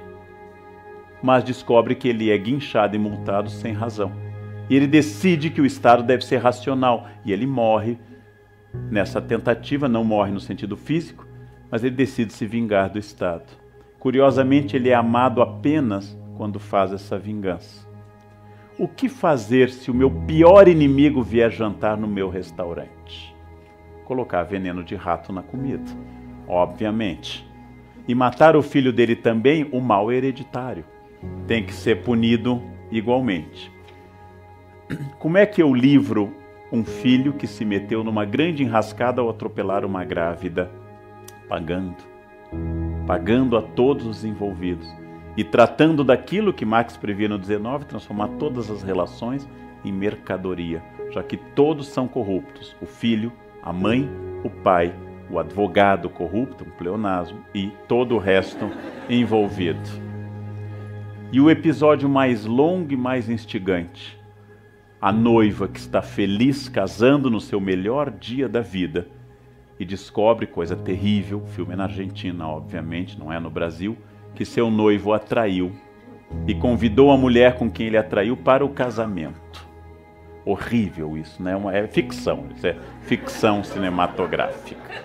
mas descobre que ele é guinchado e multado sem razão. E ele decide que o Estado deve ser racional. E ele morre nessa tentativa, não morre no sentido físico, mas ele decide se vingar do Estado. Curiosamente, ele é amado apenas quando faz essa vingança. O que fazer se o meu pior inimigo vier jantar no meu restaurante? Colocar veneno de rato na comida, obviamente. E matar o filho dele também, o mal é hereditário. Tem que ser punido igualmente. Como é que eu livro um filho que se meteu numa grande enrascada ao atropelar uma grávida? Pagando. Pagando a todos os envolvidos. E tratando daquilo que Marx previa no dezenove, transformar todas as relações em mercadoria, já que todos são corruptos, o filho, a mãe, o pai, o advogado corrupto, um pleonasmo, e todo o resto envolvido. E o episódio mais longo e mais instigante, a noiva que está feliz casando no seu melhor dia da vida e descobre, coisa terrível, o filme é na Argentina, obviamente, não é no Brasil, que seu noivo a traiu e convidou a mulher com quem ele atraiu para o casamento. Horrível isso, né? É ficção, isso é ficção cinematográfica.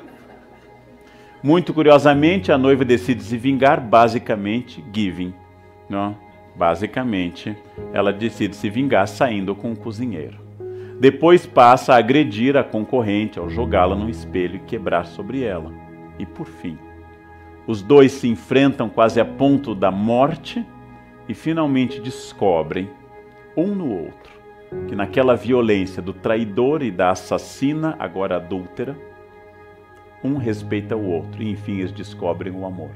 Muito curiosamente, a noiva decide se vingar, basicamente, giving. Não? Basicamente, ela decide se vingar saindo com o cozinheiro. Depois passa a agredir a concorrente ao jogá-la no espelho e quebrar sobre ela. E por fim, os dois se enfrentam quase a ponto da morte e finalmente descobrem, um no outro, que naquela violência do traidor e da assassina, agora adúltera, um respeita o outro e enfim eles descobrem o amor.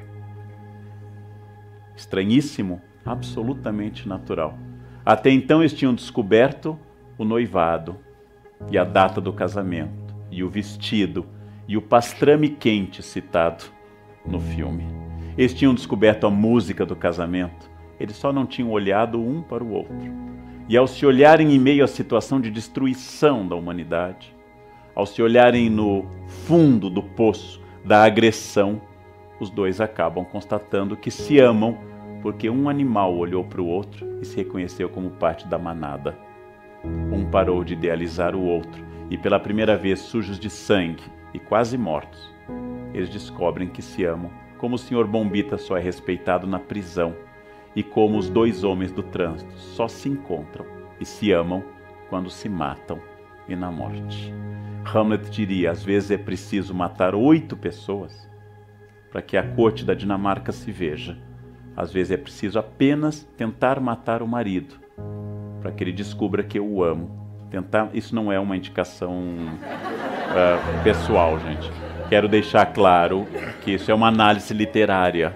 Estranhíssimo, absolutamente natural. Até então eles tinham descoberto o noivado e a data do casamento e o vestido e o pastrame quente citado no filme. Eles tinham descoberto a música do casamento, eles só não tinham olhado um para o outro. E ao se olharem em meio à situação de destruição da humanidade, ao se olharem no fundo do poço da agressão, os dois acabam constatando que se amam porque um animal olhou para o outro e se reconheceu como parte da manada. Um parou de idealizar o outro e pela primeira vez sujos de sangue e quase mortos, eles descobrem que se amam, como o senhor Bombita só é respeitado na prisão e como os dois homens do trânsito só se encontram e se amam quando se matam e na morte. Hamlet diria, às vezes é preciso matar oito pessoas para que a corte da Dinamarca se veja. Às vezes é preciso apenas tentar matar o marido para que ele descubra que eu o amo. Tentar, isso não é uma indicação uh, pessoal, gente. Quero deixar claro que isso é uma análise literária.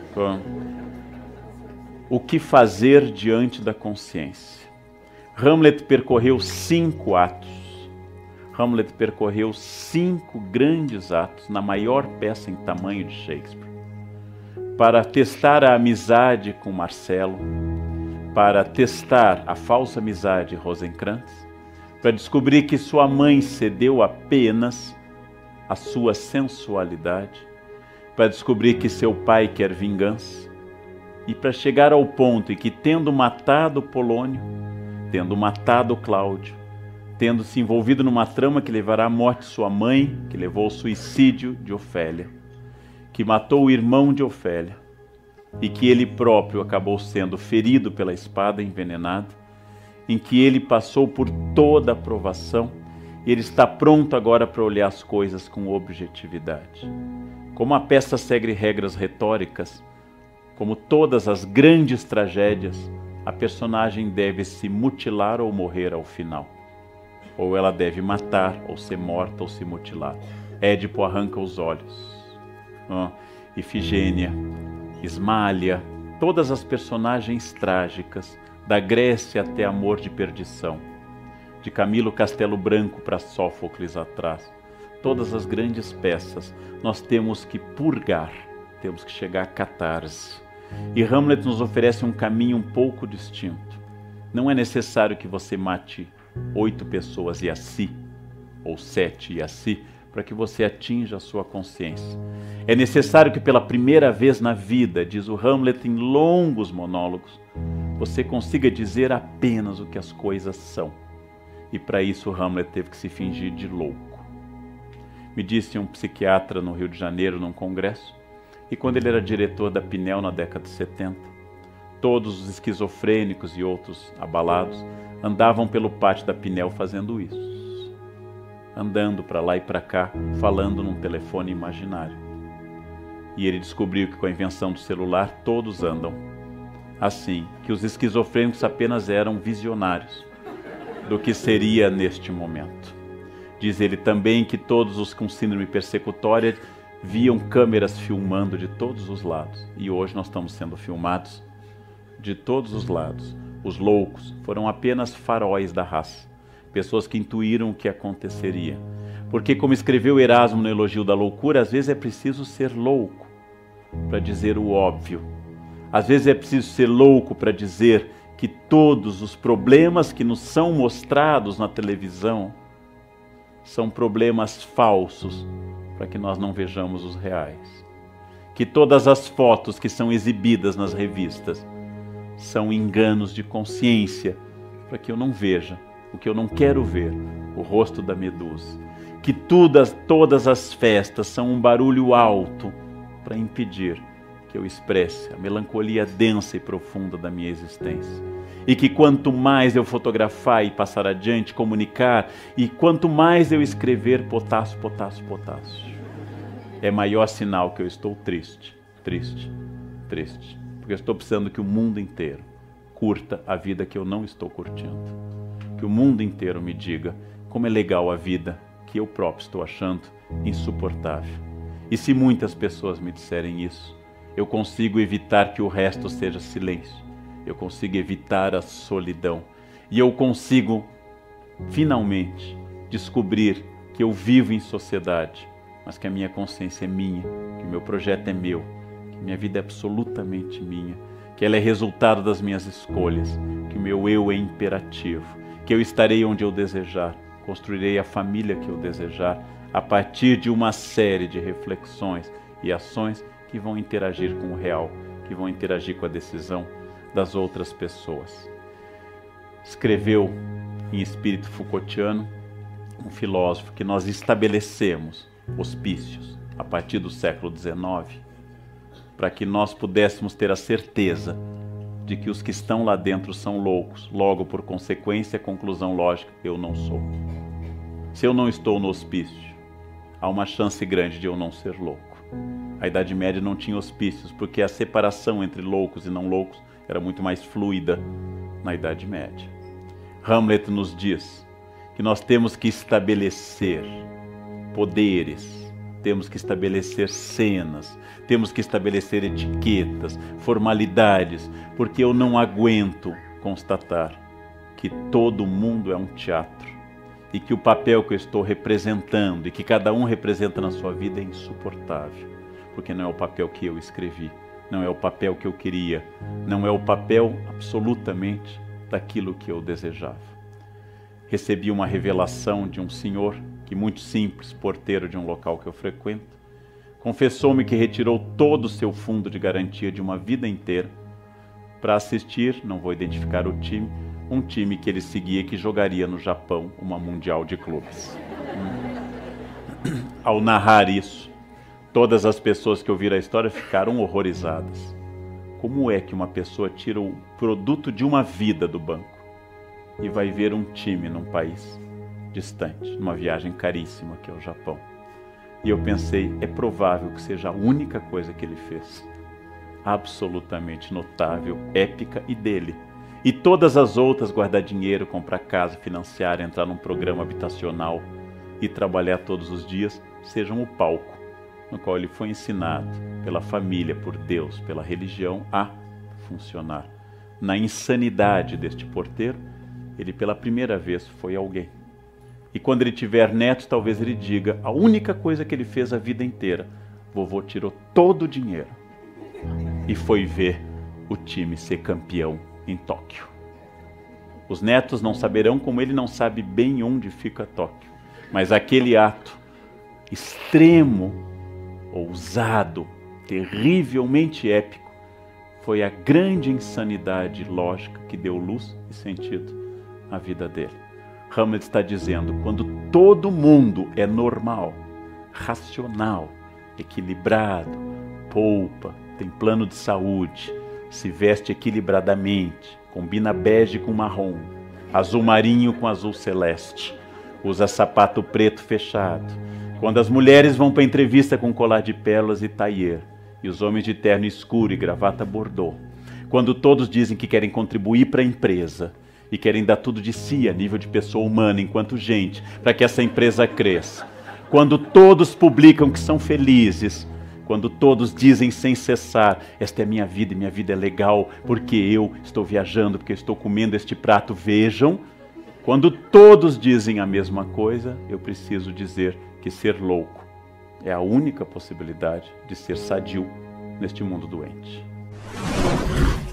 O que fazer diante da consciência? Hamlet percorreu cinco atos. Hamlet percorreu cinco grandes atos na maior peça em tamanho de Shakespeare, para testar a amizade com Marcelo, para testar a falsa amizade de Rosencrantz, para descobrir que sua mãe cedeu apenas à sua sensualidade, para descobrir que seu pai quer vingança, e para chegar ao ponto em que, tendo matado Polônio, tendo matado Cláudio, tendo se envolvido numa trama que levará à morte de sua mãe, que levou ao suicídio de Ofélia, que matou o irmão de Ofélia, e que ele próprio acabou sendo ferido pela espada envenenada, em que ele passou por toda a provação, e ele está pronto agora para olhar as coisas com objetividade. Como a peça segue regras retóricas, como todas as grandes tragédias, a personagem deve se mutilar ou morrer ao final. Ou ela deve matar, ou ser morta, ou se mutilar. Édipo arranca os olhos. Ah, Ifigênia, Ismália, todas as personagens trágicas, da Grécia até Amor de Perdição, de Camilo Castelo Branco para Sófocles atrás, todas as grandes peças, nós temos que purgar, temos que chegar à catarse. E Hamlet nos oferece um caminho um pouco distinto. Não é necessário que você mate oito pessoas e a si, ou sete e a si, para que você atinja a sua consciência. É necessário que pela primeira vez na vida, diz o Hamlet em longos monólogos, você consiga dizer apenas o que as coisas são. E para isso Hamlet teve que se fingir de louco. Me disse um psiquiatra no Rio de Janeiro, num congresso, e quando ele era diretor da Pinel na década de setenta, todos os esquizofrênicos e outros abalados andavam pelo pátio da Pinel fazendo isso, andando para lá e para cá, falando num telefone imaginário. E ele descobriu que com a invenção do celular todos andam assim, que os esquizofrênicos apenas eram visionários do que seria neste momento. Diz ele também que todos os com síndrome persecutória viam câmeras filmando de todos os lados, e hoje nós estamos sendo filmados de todos os lados. Os loucos foram apenas faróis da raça, pessoas que intuíram o que aconteceria. Porque, como escreveu Erasmo no Elogio da Loucura, às vezes é preciso ser louco para dizer o óbvio. Às vezes é preciso ser louco para dizer que todos os problemas que nos são mostrados na televisão são problemas falsos, para que nós não vejamos os reais. Que todas as fotos que são exibidas nas revistas são enganos de consciência, para que eu não veja o que eu não quero ver, o rosto da Medusa. Que todas, todas as festas são um barulho alto para impedir que eu expresse a melancolia densa e profunda da minha existência. E que quanto mais eu fotografar e passar adiante, comunicar, e quanto mais eu escrever potássio, potássio, potássio, é maior sinal que eu estou triste, triste, triste. Porque eu estou precisando que o mundo inteiro curta a vida que eu não estou curtindo. Que o mundo inteiro me diga como é legal a vida que eu próprio estou achando insuportável. E se muitas pessoas me disserem isso, eu consigo evitar que o resto seja silêncio. Eu consigo evitar a solidão. E eu consigo, finalmente, descobrir que eu vivo em sociedade, mas que a minha consciência é minha, que o meu projeto é meu, que minha vida é absolutamente minha, que ela é resultado das minhas escolhas, que o meu eu é imperativo, que eu estarei onde eu desejar, construirei a família que eu desejar, a partir de uma série de reflexões e ações que vão interagir com o real, que vão interagir com a decisão das outras pessoas. Escreveu em espírito Foucaultiano um filósofo que nós estabelecemos hospícios a partir do século dezenove para que nós pudéssemos ter a certeza de que os que estão lá dentro são loucos, logo por consequência, conclusão lógica, eu não sou. Se eu não estou no hospício, há uma chance grande de eu não ser louco. A Idade Média não tinha hospícios, porque a separação entre loucos e não loucos era muito mais fluida na Idade Média. Hamlet nos diz que nós temos que estabelecer poderes, temos que estabelecer cenas, temos que estabelecer etiquetas, formalidades, porque eu não aguento constatar que todo mundo é um teatro e que o papel que eu estou representando e que cada um representa na sua vida é insuportável, porque não é o papel que eu escrevi, não é o papel que eu queria, não é o papel absolutamente daquilo que eu desejava. Recebi uma revelação de um senhor, que muito simples, porteiro de um local que eu frequento, confessou-me que retirou todo o seu fundo de garantia de uma vida inteira para assistir, não vou identificar o time, um time que ele seguia que jogaria no Japão uma mundial de clubes. Ao narrar isso, todas as pessoas que ouviram a história ficaram horrorizadas. Como é que uma pessoa tira o produto de uma vida do banco e vai ver um time num país distante, numa viagem caríssima que é o Japão? E eu pensei, é provável que seja a única coisa que ele fez, absolutamente notável, épica e dele. E todas as outras, guardar dinheiro, comprar casa, financiar, entrar num programa habitacional e trabalhar todos os dias, sejam o palco no qual ele foi ensinado pela família, por Deus, pela religião a funcionar. Na insanidade deste porteiro, ele pela primeira vez foi alguém. E quando ele tiver netos, talvez ele diga, a única coisa que ele fez a vida inteira, vovô tirou todo o dinheiro e foi ver o time ser campeão em Tóquio. Os netos não saberão, como ele não sabe bem onde fica Tóquio, mas aquele ato extremo, ousado, terrivelmente épico, foi a grande insanidade lógica que deu luz e sentido à vida dele. Hamlet está dizendo, quando todo mundo é normal, racional, equilibrado, poupa, tem plano de saúde, se veste equilibradamente, combina bege com marrom, azul marinho com azul celeste, usa sapato preto fechado, quando as mulheres vão para a entrevista com colar de pérolas e tailleur, e os homens de terno escuro e gravata bordô, quando todos dizem que querem contribuir para a empresa, e querem dar tudo de si a nível de pessoa humana enquanto gente, para que essa empresa cresça. Quando todos publicam que são felizes, Quando todos dizem sem cessar, esta é minha vida e minha vida é legal, porque eu estou viajando, porque eu estou comendo este prato, vejam. Quando todos dizem a mesma coisa, eu preciso dizer que ser louco é a única possibilidade de ser sadio neste mundo doente.